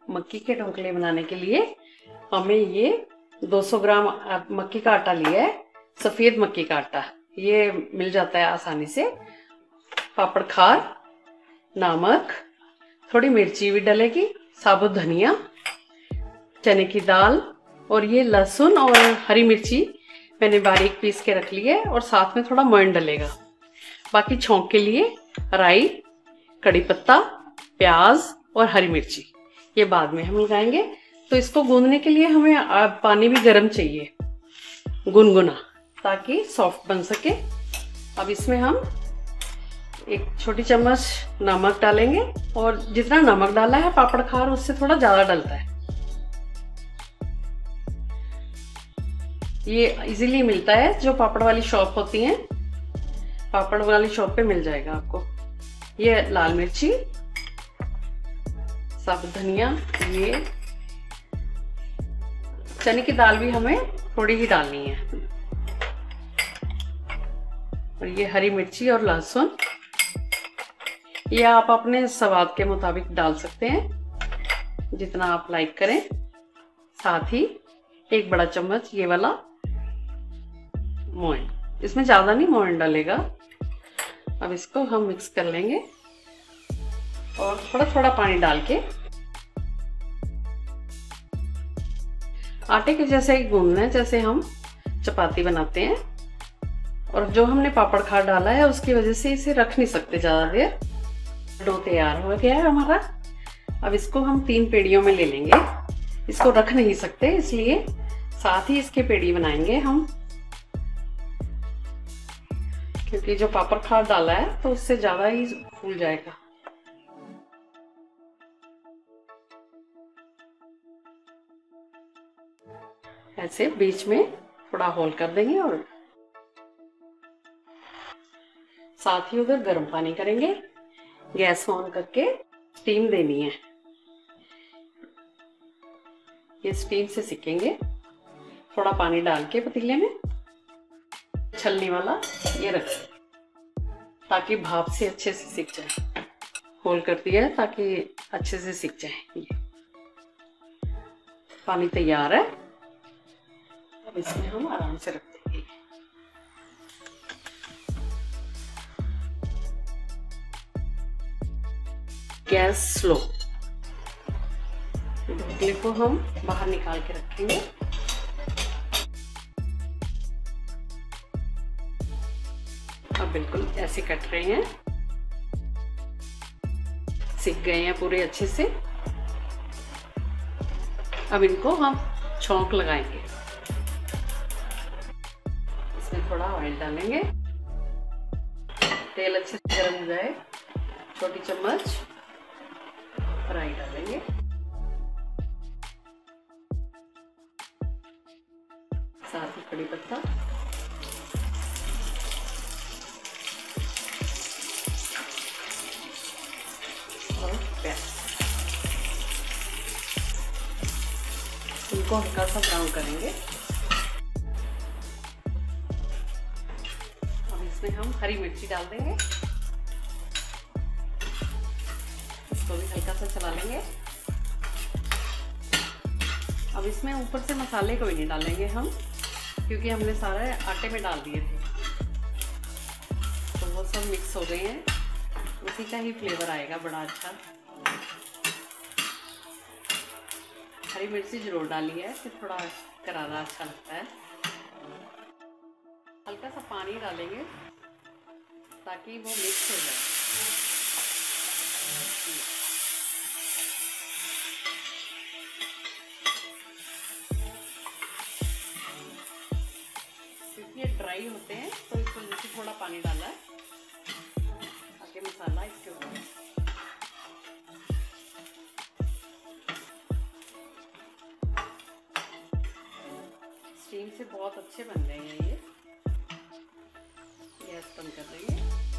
मक्की के ढोकले बनाने के लिए हमें ये 200 ग्राम मक्की का आटा लिया है, सफेद मक्की का आटा। ये मिल जाता है आसानी से। पापड़ खार, नमक, थोड़ी मिर्ची भी डलेगी, साबुत धनिया, चने की दाल और ये लहसुन और हरी मिर्ची मैंने बारीक पीस के रख ली है और साथ में थोड़ा मोयन डलेगा। बाकी छौंक के लिए राई, कड़ी पत्ता, प्याज और हरी मिर्ची ये बाद में हम लगाएंगे। तो इसको गूंदने के लिए हमें पानी भी गर्म चाहिए, गुनगुना, ताकि सॉफ्ट बन सके। अब इसमें हम 1 छोटी चम्मच नमक डालेंगे और जितना नमक डाला है पापड़ खार उससे थोड़ा ज्यादा डलता है। ये इजीली मिलता है, जो पापड़ वाली शॉप होती है, पापड़ वाली शॉप पे मिल जाएगा आपको। ये लाल मिर्ची, साबुत धनिया, ये चने की दाल भी हमें थोड़ी ही डालनी है, और ये हरी मिर्ची और लहसुन, ये आप अपने स्वाद के मुताबिक डाल सकते हैं, जितना आप लाइक करें। साथ ही 1 बड़ा चम्मच ये वाला मोयन, इसमें ज्यादा नहीं मोयन डालेगा। अब इसको हम मिक्स कर लेंगे और थोड़ा थोड़ा पानी डाल के आटे के जैसे ही गूंदना है, जैसे हम चपाती बनाते हैं। और जो हमने पापड़ खार डाला है उसकी वजह से इसे रख नहीं सकते ज्यादा देर। डो तैयार हो गया है हमारा। अब इसको हम 3 पेड़ियों में ले लेंगे। इसको रख नहीं सकते, इसलिए साथ ही इसके पेड़ी बनाएंगे हम, क्योंकि जो पापड़ खार डाला है तो उससे ज्यादा ही फूल जाएगा। ऐसे बीच में थोड़ा होल कर देंगे और साथ ही उधर गर्म पानी करेंगे। गैस ऑन करके स्टीम देनी है, ये स्टीम से सिकेंगे। थोड़ा पानी डाल के पतीले में छलनी वाला ये रखें, ताकि भाप से अच्छे से सिक जाए। होल कर दिया है ताकि अच्छे से सिक जाए। ये पानी तैयार है। अब इसमें हम आराम से रख देंगे। Gas slow. ढोकले को हम बाहर निकाल के रखेंगे। अब बिल्कुल ऐसे कट रहे हैं, सिक गए हैं पूरे अच्छे से। अब इनको हम छौंक लगाएंगे। इसमें थोड़ा ऑयल डालेंगे, तेल अच्छे से गर्म हो जाए। छोटी चम्मच राई डालेंगे, साथ ही कड़ी पत्ता, और प्याज। इनको हल्का सा ब्राउन करेंगे। अब इसमें हम हरी मिर्ची डाल देंगे, इसको भी हल्का सा चला लेंगे। अब इसमें ऊपर से मसाले कोई नहीं डालेंगे हम, क्योंकि हमने सारे आटे में डाल दिए थे, तो वो सब मिक्स हो गए हैं। उसी का ही फ्लेवर आएगा बड़ा अच्छा। हरी मिर्ची जरूर डाली है, फिर थोड़ा करारा अच्छा लगता है। हल्का सा पानी डालेंगे ताकि वो मिक्स हो जाए। क्योंकि ये ड्राई होते हैं तो इस वजह से थोड़ा पानी डाला है, ताकि मसाला इसके ऊपर। स्टीम से बहुत अच्छे बन रहे हैं ये। गैस बंद कर देंगे।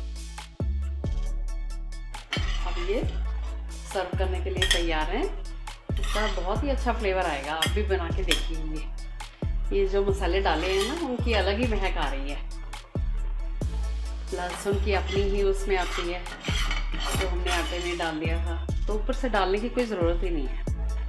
अब ये सर्व करने के लिए तैयार हैं। इसका बहुत ही अच्छा फ्लेवर आएगा, आप भी बना के देखिए। ये जो मसाले डाले हैं ना, उनकी अलग ही महक आ रही है। लहसुन की अपनी ही उसमें आती है, जो हमने आटे में डाल दिया था, तो ऊपर से डालने की कोई ज़रूरत ही नहीं है।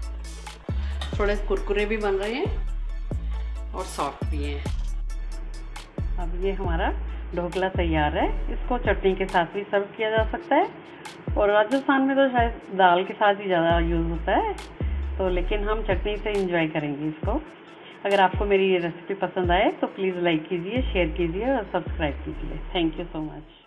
थोड़े कुरकुरे भी बन रहे हैं और सॉफ्ट भी हैं। अब ये हमारा ढोकला तैयार है। इसको चटनी के साथ भी सर्व किया जा सकता है, और राजस्थान में तो शायद दाल के साथ ही ज़्यादा यूज़ होता है, तो लेकिन हम चटनी से इंजॉय करेंगे इसको। अगर आपको मेरी ये रेसिपी पसंद आए तो प्लीज़ लाइक कीजिए, शेयर कीजिए और सब्सक्राइब कीजिए। Thank you so much.